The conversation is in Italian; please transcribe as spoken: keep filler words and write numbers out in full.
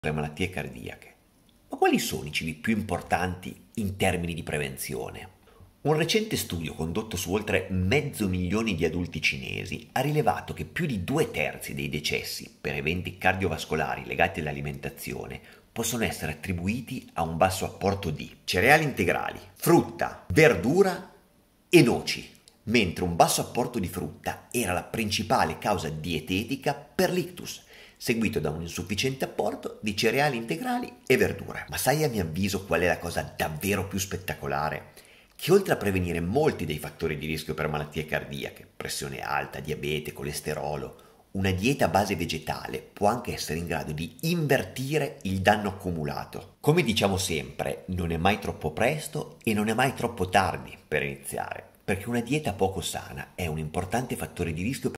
le malattie cardiache. Ma quali sono i cibi più importanti in termini di prevenzione? Un recente studio condotto su oltre mezzo milione di adulti cinesi ha rilevato che più di due terzi dei decessi per eventi cardiovascolari legati all'alimentazione possono essere attribuiti a un basso apporto di cereali integrali, frutta, verdura e noci, mentre un basso apporto di frutta era la principale causa dietetica per l'ictus, seguito da un insufficiente apporto di cereali integrali e verdure. Ma sai a mio avviso qual è la cosa davvero più spettacolare? Che oltre a prevenire molti dei fattori di rischio per malattie cardiache, pressione alta, diabete, colesterolo, una dieta a base vegetale può anche essere in grado di invertire il danno accumulato. Come diciamo sempre, non è mai troppo presto e non è mai troppo tardi per iniziare, perché una dieta poco sana è un importante fattore di rischio